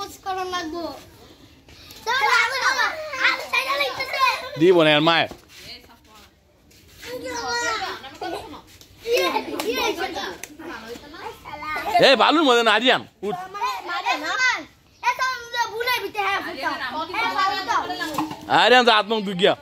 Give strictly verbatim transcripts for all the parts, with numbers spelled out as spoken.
দিব না আর মায়ের এই বালুর মধ্যে না দিয়াম উঠ আরে আমি আত্মক দুই গিয়া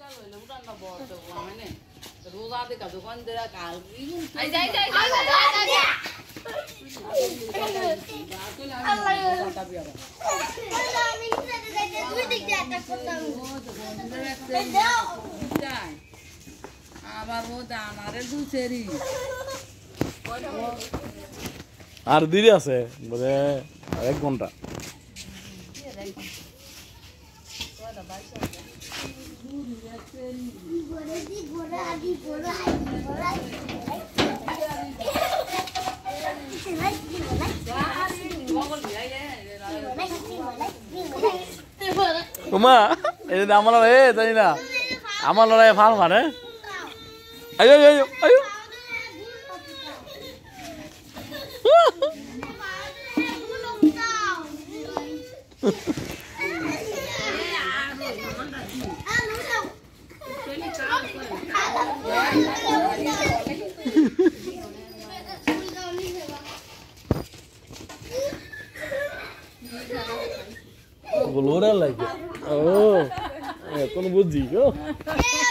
আর দেরি আছে বলে এক ঘন্টা তোমা এই আমার এ জানি না আমার লড়াই ভাল মানে আয়ো আয়ো আয়ো Bolora lagi. Oh, ya, kau nunggu juga.